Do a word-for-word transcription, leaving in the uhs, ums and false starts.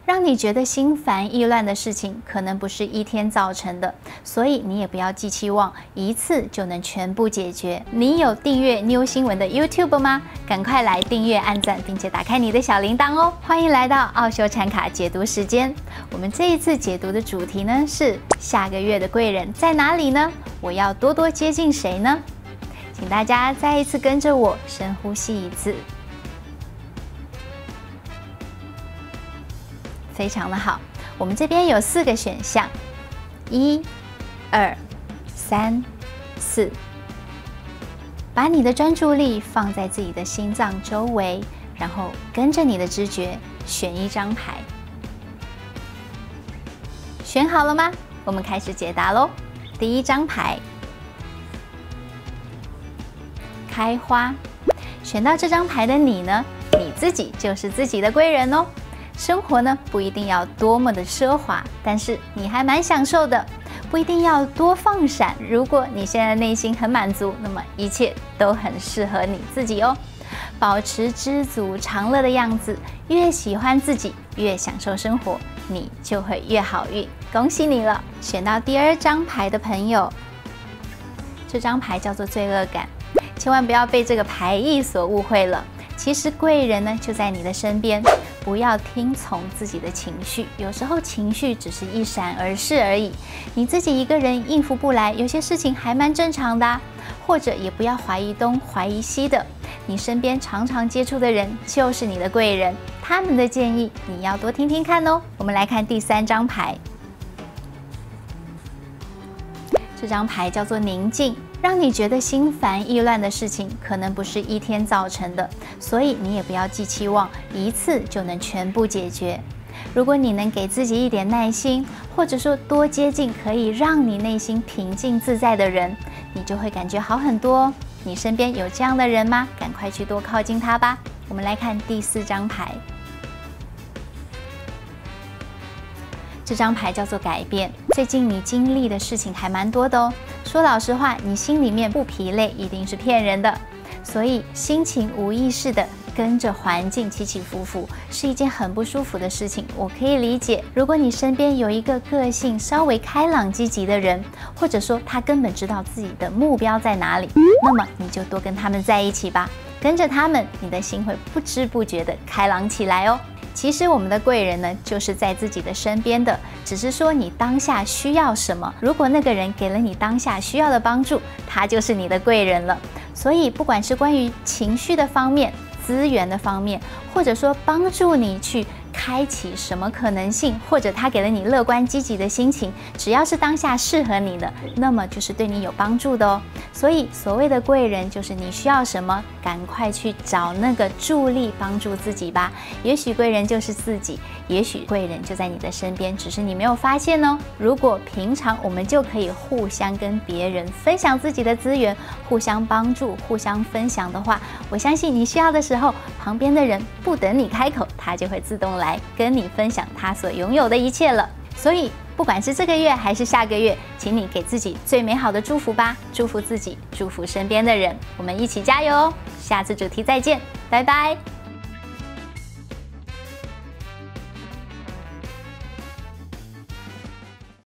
让你觉得心烦意乱的事情，可能不是一天造成的，所以你也不要寄期望一次就能全部解决。你有订阅 New 新闻的 YouTube 吗？赶快来订阅、按赞，并且打开你的小铃铛哦！欢迎来到奥修禅卡解读时间。我们这一次解读的主题呢是下个月的贵人在哪里呢？我要多多接近谁呢？请大家再一次跟着我深呼吸一次，非常的好。我们这边有四个选项，一、二、三、四。把你的专注力放在自己的心脏周围，然后跟着你的直觉选一张牌。选好了吗？我们开始解答咯。第一张牌，开花。选到这张牌的你呢，你自己就是自己的贵人哦。生活呢不一定要多么的奢华，但是你还蛮享受的，不一定要多放闪。如果你现在内心很满足，那么一切都很适合你自己哦。保持知足常乐的样子，越喜欢自己，越享受生活，你就会越好运。恭喜你了！选到第二张牌的朋友，这张牌叫做罪恶感，千万不要被这个牌意所误会了。其实贵人呢就在你的身边，不要听从自己的情绪，有时候情绪只是一闪而逝而已，你自己一个人应付不来，有些事情还蛮正常的啊。或者也不要怀疑东怀疑西的，你身边常常接触的人就是你的贵人，他们的建议你要多听听看哦。我们来看第三张牌，这张牌叫做宁静。让你觉得心烦意乱的事情，可能不是一天造成的，所以你也不要寄期望一次就能全部解决。如果你能给自己一点耐心，或者说多接近可以让你内心平静自在的人，你就会感觉好很多哦。你身边有这样的人吗？赶快去多靠近他吧。我们来看第四张牌，这张牌叫做改变。最近你经历的事情还蛮多的哦。说老实话，你心里面不疲累一定是骗人的，所以心情无意识的跟着环境起起伏伏是一件很不舒服的事情，我可以理解。如果你身边有一个个性稍微开朗积极的人，或者说他根本知道自己的目标在哪里，那么你就多跟他们在一起吧，跟着他们，你的心会不知不觉的开朗起来哦。其实我们的贵人呢，就是在自己的身边的，只是说你当下需要什么。如果那个人给了你当下需要的帮助，他就是你的贵人了。所以不管是关于情绪的方面、资源的方面，或者说帮助你去开启什么可能性，或者他给了你乐观积极的心情，只要是当下适合你的，那么就是对你有帮助的哦。所以所谓的贵人，就是你需要什么，赶快去找那个助力帮助自己吧。也许贵人就是自己，也许贵人就在你的身边，只是你没有发现哦。如果平常我们就可以互相跟别人分享自己的资源，互相帮助、互相分享的话，我相信你需要的时候，旁边的人不等你开口，他就会自动来跟你分享他所拥有的一切了。所以不管是这个月还是下个月，请你给自己最美好的祝福吧，祝福自己，祝福身边的人，我们一起加油哦！下次主题再见，拜拜。